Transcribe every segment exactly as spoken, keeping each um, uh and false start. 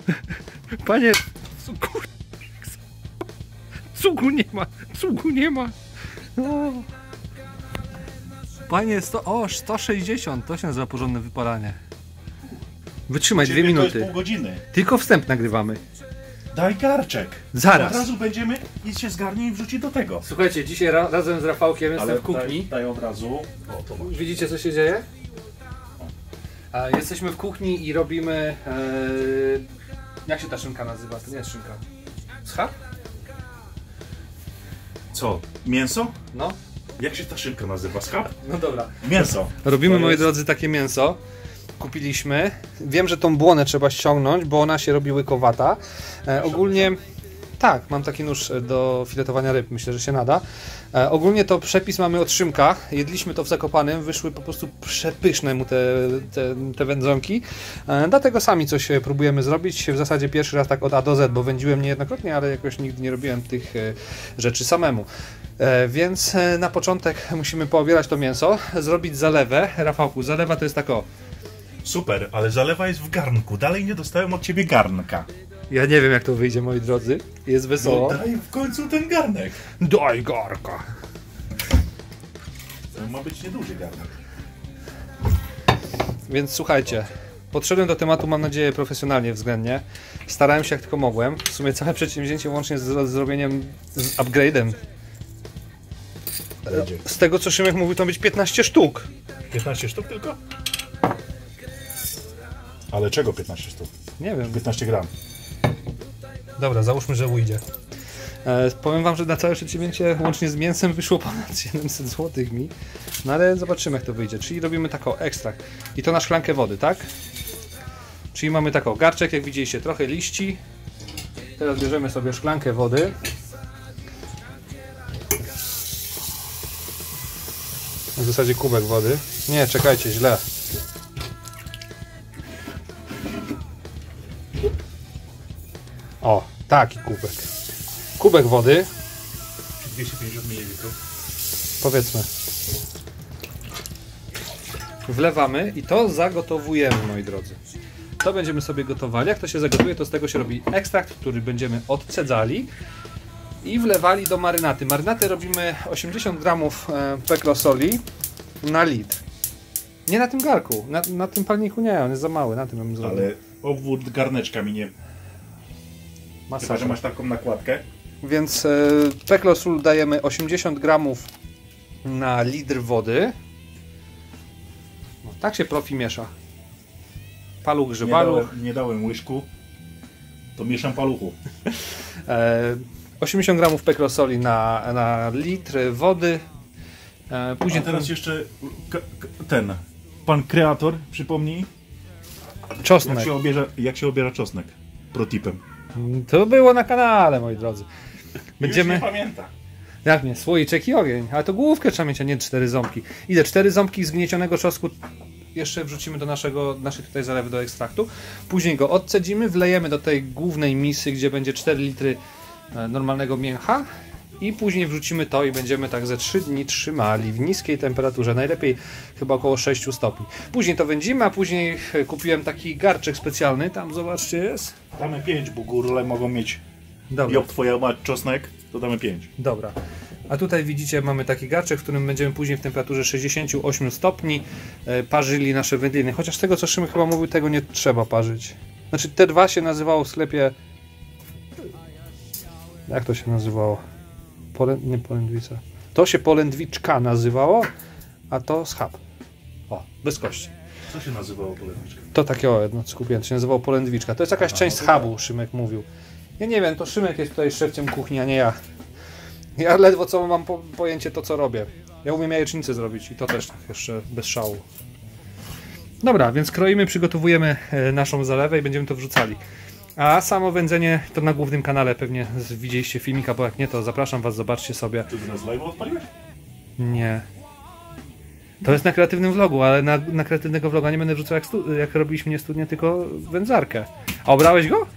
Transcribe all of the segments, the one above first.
Panie, cukru, cukru nie ma, cukru nie ma. No. Panie, sto, o, sto sześćdziesiąt, to się nazywa porządne wypalanie. Wytrzymaj dwie minuty. To jest pół godziny. Tylko wstęp nagrywamy. Daj garczek. Zaraz. Od razu będziemy i się zgarnie i wrzuci do tego. Słuchajcie, dzisiaj ra razem z Rafałkiem jestem Ale w kuchni. Daj, daj od razu. O, to masz. Widzicie, co się dzieje? A, jesteśmy w kuchni i robimy... E, jak się ta szynka nazywa? To nie jest szynka. Schab? Co? Mięso? No. Jak się ta szynka nazywa? Schab? No dobra. Mięso. Robimy, To moi jest... drodzy, takie mięso. Kupiliśmy. Wiem, że tą błonę trzeba ściągnąć, bo ona się robi łykowata. E, ogólnie... Tak, mam taki nóż do filetowania ryb, myślę, że się nada. E, ogólnie to przepis mamy od Szymka, jedliśmy to w Zakopanem, wyszły po prostu przepyszne mu te, te, te wędzonki. E, dlatego sami coś próbujemy zrobić, w zasadzie pierwszy raz tak od A do Z, bo wędziłem niejednokrotnie, ale jakoś nigdy nie robiłem tych e, rzeczy samemu. E, więc e, na początek musimy poobierać to mięso, zrobić zalewę. Rafałku, zalewa to jest tak o. Super, ale zalewa jest w garnku, dalej nie dostałem od ciebie garnka. Ja nie wiem, jak to wyjdzie, moi drodzy. Jest wesoło. No daj w końcu ten garnek. Daj garka. To ma być nieduży garnek. Więc słuchajcie, podszedłem do tematu, mam nadzieję, profesjonalnie względnie. Starałem się jak tylko mogłem. W sumie całe przedsięwzięcie łącznie z zrobieniem, z upgrade'em. Będzie. Z tego, co Szymek mówił, to być piętnaście sztuk. piętnaście sztuk tylko? Ale czego piętnaście sztuk? Nie wiem. piętnaście gram. Dobra, załóżmy, że ujdzie. E, powiem wam, że na całe przedsięwzięcie łącznie z mięsem wyszło ponad siedemset złotych mi. No ale zobaczymy, jak to wyjdzie. Czyli robimy taką ekstrakt. I to na szklankę wody, tak? Czyli mamy taką garczek, jak widzieliście, trochę liści. Teraz bierzemy sobie szklankę wody. W zasadzie kubek wody. Nie, czekajcie, źle. O, taki kubek. Kubek wody. dwieście pięćdziesiąt mililitrów. Powiedzmy. Wlewamy i to zagotowujemy, moi drodzy. To będziemy sobie gotowali. Jak to się zagotuje, to z tego się robi ekstrakt, który będziemy odcedzali i wlewali do marynaty. Marynaty robimy osiemdziesiąt gramów peklo soli na litr. Nie na tym garku, na, na tym palniku nie, on jest za mały, na tym bym zrobił. Ale obwód garneczka mi nie... Chyba, że masz taką nakładkę. Więc e, peklo sól dajemy osiemdziesiąt gramów na litr wody. No, tak się profi miesza. Paluch, Nie grzybaluch. dałem, nie dałem łyżku, to mieszam paluchu. E, osiemdziesiąt gramów peklo soli na, na litr wody. E, później A teraz jeszcze ten, pan kreator, przypomnij, czosnek. jak się obiera, jak się obiera czosnek. Protipem. To było na kanale, moi drodzy. Będziemy... Już nie pamięta. Jak nie? Słoiczek i ogień. Ale to główkę trzeba mieć, a nie cztery ząbki. Ile? Cztery ząbki zgniecionego czosnku jeszcze wrzucimy do naszego, naszej tutaj zalewy do ekstraktu. Później go odcedzimy, wlejemy do tej głównej misy, gdzie będzie cztery litry normalnego mięcha. I później wrzucimy to i będziemy tak ze trzy dni trzymali w niskiej temperaturze, najlepiej chyba około sześciu stopni. Później to wędzimy, a później kupiłem taki garczek specjalny, tam zobaczcie jest. Damy pięć, bo górle mogą mieć, Dobra. Job twoja mać czosnek, to damy pięć. Dobra. A tutaj widzicie, mamy taki garczek, w którym będziemy później w temperaturze sześćdziesięciu ośmiu stopni e, parzyli nasze wędliny. Chociaż z tego, co Szymek chyba mówił, tego nie trzeba parzyć. Znaczy T dwa się nazywało w sklepie... Jak to się nazywało? Polę... Nie polędwica. To się polędwiczka nazywało, a to schab. O, bez kości. Co się nazywało polędwiczka? To takie o, jedno skupiłem, to się nazywało polędwiczka. To jest jakaś Aha, część no schabu, Szymek mówił. Ja nie wiem, to Szymek jest tutaj szefciem kuchni, a nie ja. Ja ledwo co mam po pojęcie to, co robię. Ja umiem jajecznicę zrobić i to też tak jeszcze bez szału. Dobra, więc kroimy, przygotowujemy naszą zalewę i będziemy to wrzucali. A samo wędzenie to na głównym kanale pewnie widzieliście filmika, bo jak nie, to zapraszam was, zobaczcie sobie. Czy ty nas live odpaliłeś? Nie. To jest na kreatywnym vlogu, ale na, na kreatywnego vloga nie będę wrzucał jak, stu, jak robiliśmy nie studnię, tylko wędzarkę. A obrałeś go?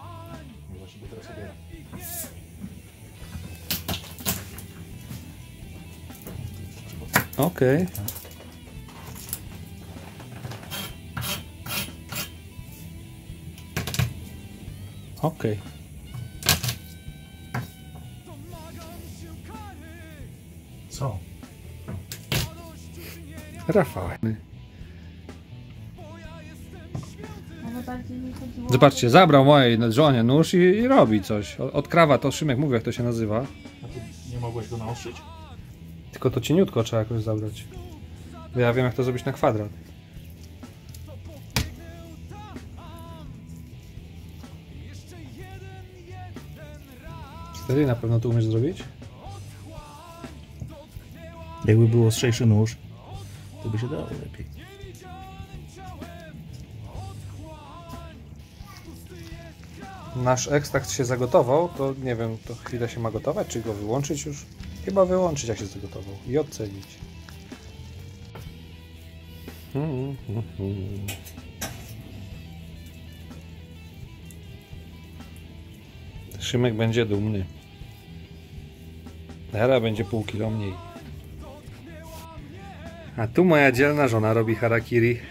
Okej. Okay. Okej. Co? Rafał. Ale bardziej mi chodziło... Zobaczcie, zabrał mojej żonie nóż i, i robi coś. Od krawa to Szymek mówi, jak to się nazywa. A ty nie mogłeś go naostrzyć? Tylko to cieniutko trzeba jakoś zabrać. Bo ja wiem, jak to zrobić na kwadrat. Wtedy na pewno to umiesz zrobić? Jakby był ostrzejszy nóż, to by się dało lepiej. Nasz ekstrakt się zagotował, to nie wiem, to chwilę się ma gotować, czy go wyłączyć już? Chyba wyłączyć, jak się zagotował i odcelić. Hmm, hmm, hmm. Szymek będzie dumny. Teraz będzie pół kilo mniej. A tu moja dzielna żona robi harakiri.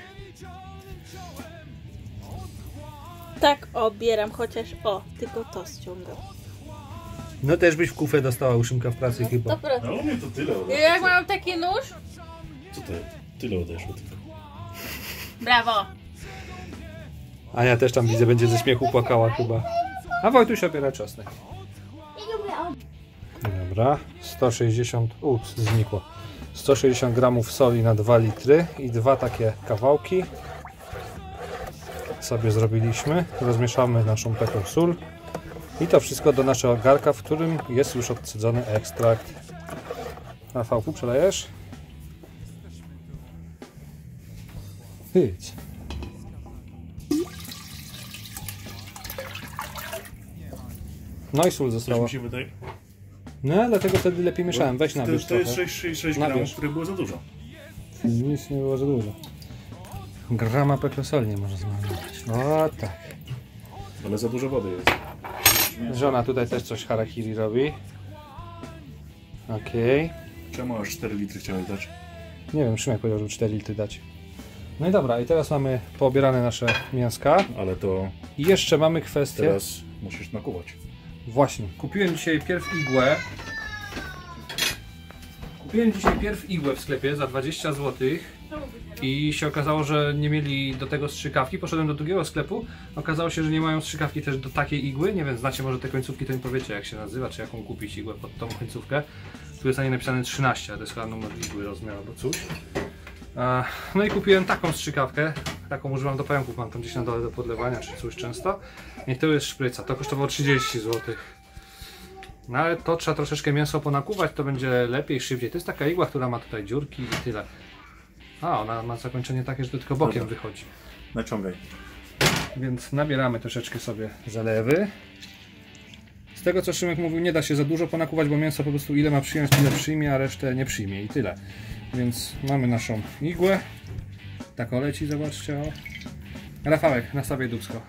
Tak, obieram, chociaż o, tylko to ściągam. No też byś w kufę dostała u Szymka w pracy chyba. Dobra. No u mnie to tyle odeszło. Jak mam taki nóż? Co to? Tyle odeszło tylko. Brawo! Ania też tam widzę, będzie ze śmiechu płakała chyba. A Wojtuś obiera czosnek. Dobra, sto sześćdziesiąt, ups, znikło. sto sześćdziesiąt gramów soli na dwa litry i dwa takie kawałki sobie zrobiliśmy. Rozmieszamy naszą peką sól i to wszystko do naszego garka, w którym jest już odcedzony ekstrakt. Rafałku, przelejesz? Hyć. No i sól Coś została. mi się wydaje. No, dlatego wtedy lepiej mieszałem. Weź to, nabierz to jest trochę. sześć, sześć Nabierz. gramów, które było za dużo. Nic nie było za dużo. Grama peklosoli nie może zmarnować. O tak. Ale za dużo wody jest. Żona tutaj też coś harakiri robi. Okej. Okay. Czemu aż cztery litry chciałeś dać? Nie wiem, Szymek powiedział, żeby cztery litry dać. No i dobra, i teraz mamy poobierane nasze mięska. Ale to I jeszcze mamy kwestię... teraz musisz nakuwać. Właśnie. Kupiłem dzisiaj pierw igłę. Kupiłem dzisiaj pierw igłę w sklepie za dwadzieścia złotych. I się okazało, że nie mieli do tego strzykawki. Poszedłem do drugiego sklepu. Okazało się, że nie mają strzykawki też do takiej igły. Nie wiem, znacie może te końcówki, to mi powiecie, jak się nazywa, czy jaką kupić igłę pod tą końcówkę. Tu jest na niej napisane trzynaście, ale to jest chyba numer igły, rozmiar albo coś. No i kupiłem taką strzykawkę. Taką używam do pająków, mam tam gdzieś na dole do podlewania, czy coś często. I to jest szpryca. To kosztowało trzydzieści złotych. No ale to trzeba troszeczkę mięso ponakuwać, to będzie lepiej, szybciej. To jest taka igła, która ma tutaj dziurki i tyle. A, ona ma zakończenie takie, że to tylko bokiem Dobra. wychodzi. Naciągaj. Więc nabieramy troszeczkę sobie zalewy. Z tego co Szymek mówił, nie da się za dużo ponakuwać, bo mięso po prostu ile ma przyjąć, tyle przyjmie, a resztę nie przyjmie i tyle. Więc mamy naszą igłę. Tak o leci, zobaczcie. O. Rafałek, nastawiaj dubsko.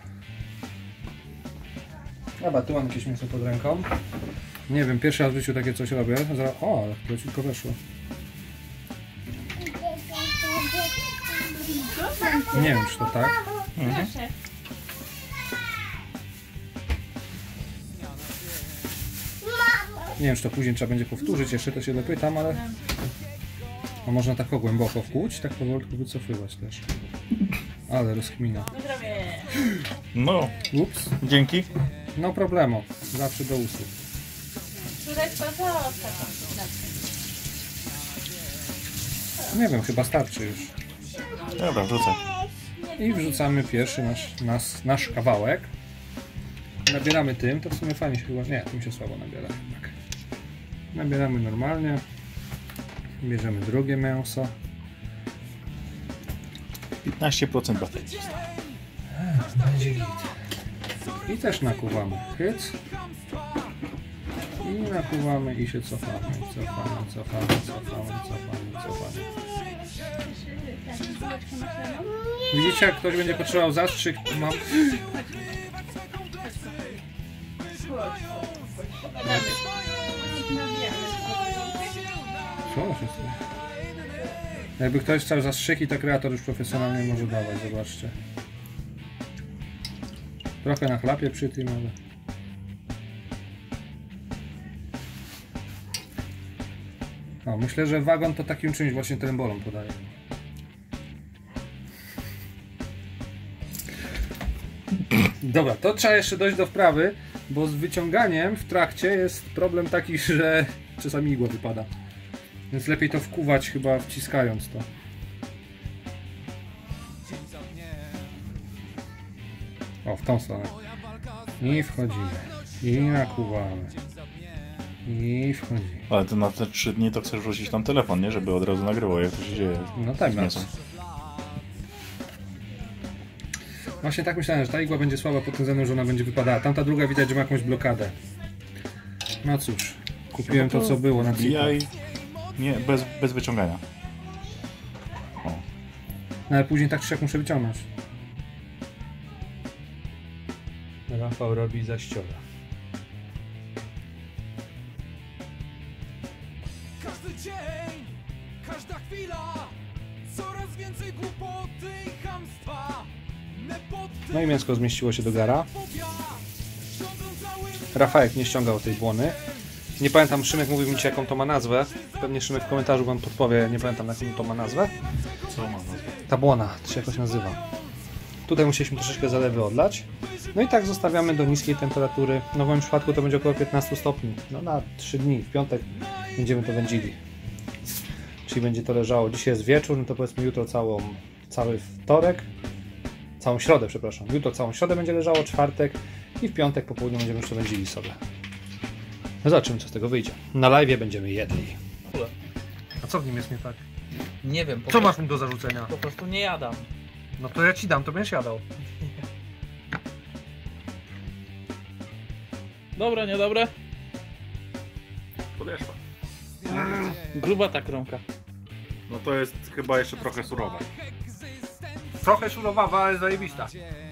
Dobra, tu mam jakieś mięso pod ręką. Nie wiem, pierwszy raz w życiu takie coś robię. O, ale leciutko weszło. Nie wiem, czy to tak. Mhm. Nie wiem, czy to później trzeba będzie powtórzyć, jeszcze to się dopytam, ale... A można tak głęboko wkłuć, tak powolutku wycofywać też. Ale rozkmina. No, Ups. dzięki. No problemu, zawsze do usług. Nie wiem, chyba starczy już. Dobra, wrzucę. I wrzucamy pierwszy nasz, nasz, nasz kawałek. Nabieramy tym, to w sumie fajnie się chyba... Nie, tym się słabo nabiera jednak. Nabieramy normalnie. Bierzemy drugie mięso. piętnaście procent baterii. Będzie git. I też nakuwamy. Hyc. I nakuwamy i się cofamy. Cofamy, cofamy, cofamy, cofamy, cofamy. Widzicie, jak ktoś będzie potrzebował zastrzyk, mam... Co się stało? Jakby ktoś chciał zastrzyki, to kreator już profesjonalnie może dawać, zobaczcie. Trochę na chlapie przy tym, ale... O, myślę, że wagon to takim czymś właśnie trembolą podaje. Dobra, to trzeba jeszcze dojść do wprawy, bo z wyciąganiem w trakcie jest problem taki, że czasami igła wypada. Więc lepiej to wkuwać chyba wciskając to. O, w tą stronę. I wchodzimy. I nakłuwamy. I wchodzimy. Ale ty na te trzy dni to chcesz wrzucić tam telefon, nie? Żeby od razu nagrywał, jak to się dzieje. No tak, z mięsem. Właśnie tak myślałem, że ta igła będzie słaba pod tym względem, że ona będzie wypadała. Tamta druga widać, że ma jakąś blokadę. No cóż, kupiłem No to to, co było na wbijaj. cyklu. Nie, bez, bez wyciągania. O. No ale później tak czy siak muszę wyciągnąć. Rafał robi zaściora. Każdy dzień, każda chwila, coraz więcej głupoty i chamstwa. No i mięsko zmieściło się do gara. Rafałek nie ściągał tej błony. Nie pamiętam, Szymek mówił mi, jaką to ma nazwę. Pewnie Szymek w komentarzu wam podpowie, nie pamiętam, jaką to ma nazwę. Co ma nazwę? Ta błona, to się jakoś nazywa. Tutaj musieliśmy troszeczkę zalewy odlać. No i tak zostawiamy do niskiej temperatury. No w moim przypadku to będzie około piętnaście stopni. No na trzy dni, w piątek będziemy to wędzili. Czyli będzie to leżało, dzisiaj jest wieczór, no to powiedzmy jutro całą, cały wtorek. Całą środę, przepraszam. Jutro całą środę będzie leżało, czwartek i w piątek po południu będziemy już to wędzili sobie. No zobaczymy, co z tego wyjdzie. Na live'ie będziemy jedli. A co w nim jest nie tak? Nie wiem, po Co prostu, masz mi do zarzucenia? po prostu nie jadam. No to ja ci dam, to będziesz jadał. Dobre, niedobre? Podeszła. Gruba ta kromka. No to jest chyba jeszcze trochę surowe. Trochę surowawa, ale zajebista.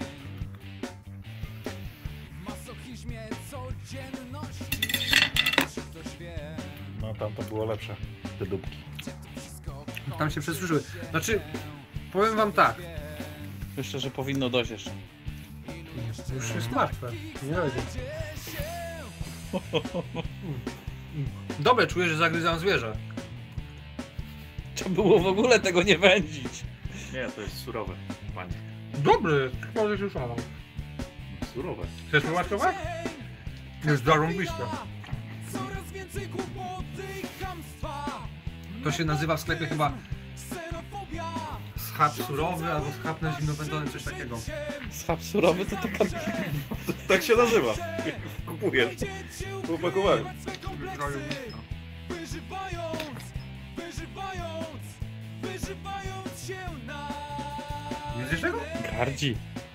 No tam to było lepsze. Te dupki. Tam się przesuszyły. Znaczy, powiem wam tak. Myślę, że powinno dojść jeszcze. Już jest martwe. Nie dojdzie. Dobre, czuję, że zagryzam zwierzę. Trzeba było w ogóle tego nie wędzić. Nie, to jest surowe, panie. Dobry, chyba że się szalał. Surowe. Chcesz spróbować kawałek? Jest zarąbiste. To się nazywa w sklepie chyba schab surowy albo schab na zimno wędzony, coś takiego. Schab surowy to taka... Tak się nazywa. Kupujesz. Upakowałem. Jest jeszcze tego? Gardzi.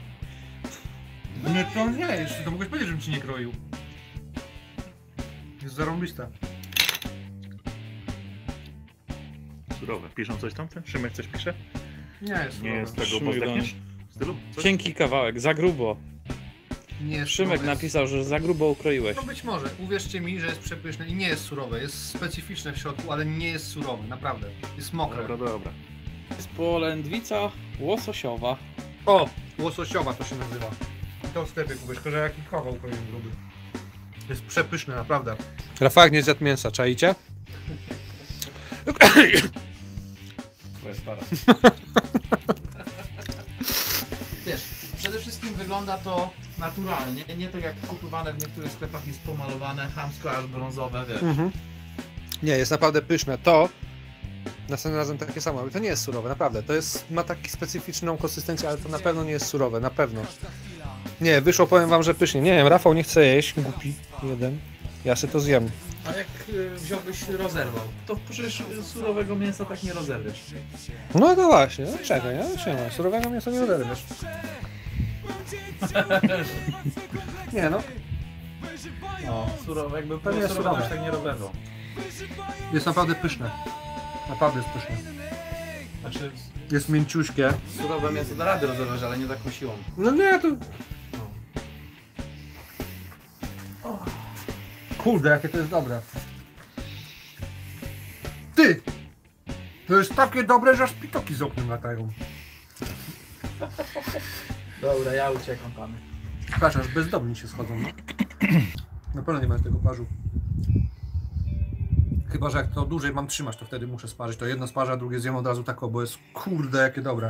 Nie, to nie, jeszcze to mogłeś powiedzieć, żebym ci nie kroił. Jest zarąbiste. Surowe. Piszą coś tam? Ten Szymek coś pisze? Nie jest Nie jest tego, Szymek bo zdechniesz? W stylu? Coś? Cienki kawałek, za grubo. Nie jest Szymek surowe. napisał, że za grubo ukroiłeś. No być może. Uwierzcie mi, że jest przepyszne i nie jest surowe. Jest specyficzne w środku, ale nie jest surowe, naprawdę. Jest mokre. Dobra, dobra. Jest polędwica łososiowa. O! Łososiowa to się nazywa. I to w sklepie kupisz, tylko że jaki kawał kroił gruby. Jest przepyszne, naprawdę. Rafałek nie zjadł mięsa, czaicie? To jest para. Wiesz, przede wszystkim wygląda to naturalnie, nie tak jak kupowane w niektórych sklepach jest pomalowane, chamsko aż brązowe, wiesz. Mhm. Nie, jest naprawdę pyszne. To następnym razem takie samo, ale to nie jest surowe, naprawdę. To jest, ma taką specyficzną konsystencję, ale to na pewno nie jest surowe, na pewno. Nie, wyszło, powiem wam, że pysznie. Nie wiem, Rafał nie chce jeść, głupi jeden. Ja sobie to zjem. A jak y, wziąłbyś rozerwał, to przecież surowego mięsa tak nie rozerwiesz. No to właśnie, no czekaj, no trzymaj, surowego mięsa nie oderwiesz. Nie no, No, surowe, jakby Pewnie było surowe, surowe. to już tak nie rozerwał. jest naprawdę pyszne. Naprawdę jest pyszne. Znaczy, Jest mięciuśkie. surowe mięso da rady rozerwać, ale nie taką siłą. No nie, to... Kurde, jakie to jest dobre. Ty! To jest takie dobre, że aż pitoki z oknem latają. Dobra, ja uciekam, pany. Patrz, aż bezdomni się schodzą. No. Na pewno nie ma tego parzu. Chyba, że jak to dłużej mam trzymać, to wtedy muszę sparzyć. To jedno sparzę, a drugie zjem od razu tako, bo jest kurde jakie dobre.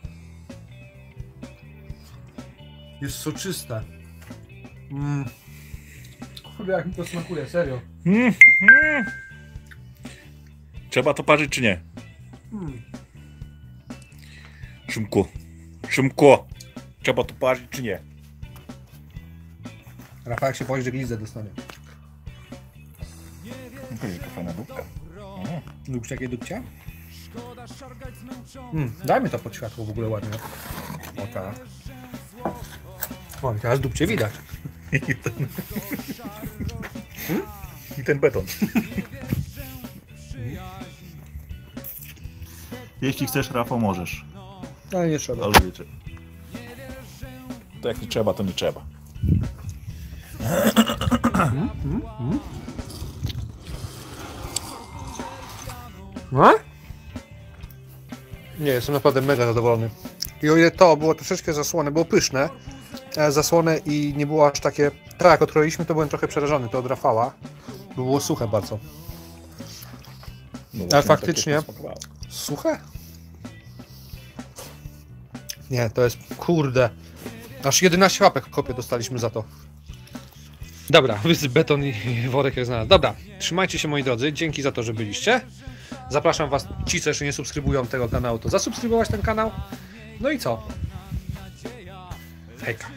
Jest soczyste. Mm. Kurde, jak mi to smakuje, serio. Mm, mm. Trzeba to parzyć czy nie? Mm. Szymku, Szymku, trzeba to parzyć czy nie? Rafał, jak się boisz, że glizę dostanie. Jaka fajna dupka. Lubisz takie dupcia? Mm, dajmy to pod światło w ogóle ładnie. O tak. O, i teraz dupcie widać. I ten, hmm? I ten beton. Jeśli chcesz, Rafał, możesz. Ale nie trzeba. Ale wiecie. To jak nie trzeba, to nie trzeba. Mm, mm, mm. No? Nie, jestem naprawdę mega zadowolony. I o ile to było troszeczkę zasłone, było pyszne, e, zasłone i nie było aż takie... Tak, jak odkroiliśmy, to byłem trochę przerażony, to od Rafała. Było suche bardzo. No Ale faktycznie... takie to Suche? Nie, to jest... Kurde. Aż jedenaście łapek kopie dostaliśmy za to. Dobra, wysyp beton i worek jak znalazł. Dobra, trzymajcie się moi drodzy, dzięki za to, że byliście. Zapraszam was, ci co jeszcze nie subskrybują tego kanału, to zasubskrybować ten kanał. No i co? Hejka.